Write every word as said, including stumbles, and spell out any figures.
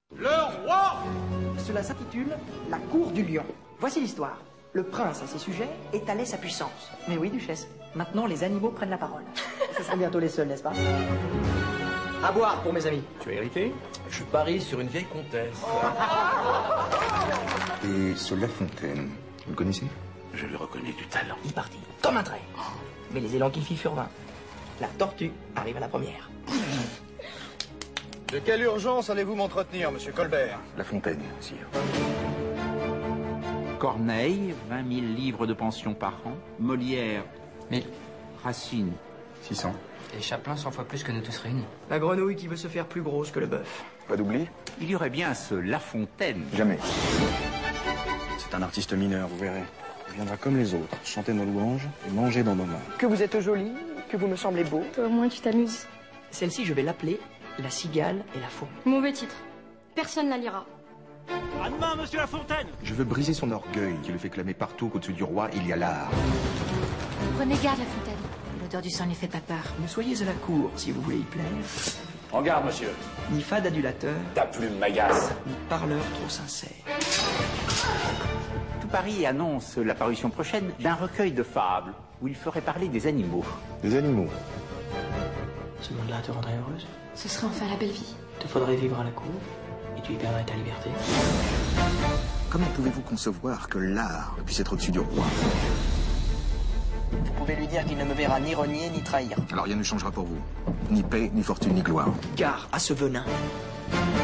Le roi! Cela s'intitule La cour du lion. Voici l'histoire. Le prince à ses sujets étalait sa puissance. Mais oui, duchesse, maintenant les animaux prennent la parole. Ce seront bientôt les seuls, n'est-ce pas? À boire pour mes amis. Tu as hérité? Je parie sur une vieille comtesse. Et ce La Fontaine, vous le connaissez? Je lui reconnais du talent. Il partit, comme un trait. Mais les élans qu'il fit furent vains. La tortue arrive à la première. De quelle urgence allez-vous m'entretenir, monsieur Colbert? La Fontaine, sire. Corneille, vingt mille livres de pension par an. Molière, mille. Racine, six cents. Et Chaplin cent fois plus que nous tous réunis. La grenouille qui veut se faire plus grosse que le bœuf. Pas d'oubli? il y aurait bien ce La Fontaine. Jamais. C'est un artiste mineur, vous verrez. Il viendra comme les autres, chanter nos louanges et manger dans nos mains. Que vous êtes joli, que vous me semblez beau. Toi, au moins, tu t'amuses. Celle-ci, je vais l'appeler La Cigale et la Faux. Mauvais titre. Personne la lira. À demain, monsieur La Fontaine! Je veux briser son orgueil qui le fait clamer partout qu'au-dessus du roi, il y a l'art. Prenez garde, La Fontaine. L'odeur du sang ne fait pas peur. Ne soyez à la cour, si vous voulez y plaire. En garde, monsieur. Ni fade adulateur, Ta plume m'agace. ni parleur trop sincère. Tout Paris annonce la parution prochaine d'un recueil de fables où il ferait parler des animaux. Des animaux. Ce monde-là te rendrait heureuse. Ce sera enfin la belle vie. Te faudrait vivre à la cour et tu y perdrais ta liberté. Comment pouvez-vous concevoir que l'art puisse être au-dessus du roi? Vous pouvez lui dire qu'il ne me verra ni renier ni trahir. Alors rien ne changera pour vous. Ni paix, ni fortune, ni gloire. Gare à ce venin.